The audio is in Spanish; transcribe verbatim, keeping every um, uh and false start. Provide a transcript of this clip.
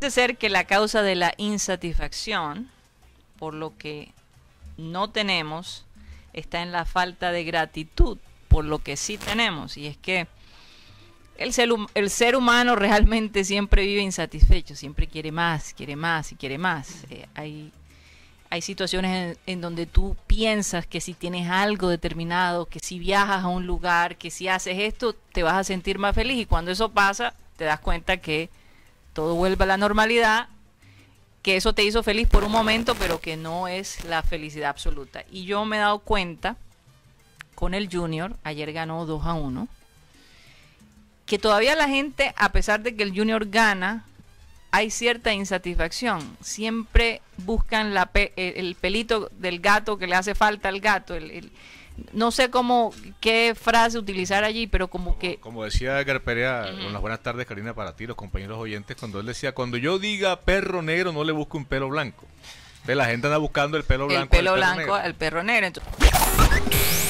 Puede ser que la causa de la insatisfacción por lo que no tenemos está en la falta de gratitud por lo que sí tenemos. Y es que el ser, el ser humano realmente siempre vive insatisfecho, siempre quiere más, quiere más y quiere más. Eh, hay, hay situaciones en, en donde tú piensas que si tienes algo determinado, que si viajas a un lugar, que si haces esto, te vas a sentir más feliz. Y cuando eso pasa, te das cuenta que todo vuelve a la normalidad, que eso te hizo feliz por un momento, pero que no es la felicidad absoluta. Y yo me he dado cuenta con el Junior, ayer ganó dos a uno, que todavía la gente, a pesar de que el Junior gana, hay cierta insatisfacción. Siempre buscan la pe el pelito del gato que le hace falta al gato. El, el, no sé cómo, qué frase utilizar allí, pero como, como que... Como decía Edgar Perea, uh-huh. Con las buenas tardes, Karina, para ti, los compañeros oyentes, cuando él decía, cuando yo diga perro negro, no le busco un pelo blanco. Entonces la gente anda buscando el pelo blanco. El pelo blanco al perro negro. Entonces...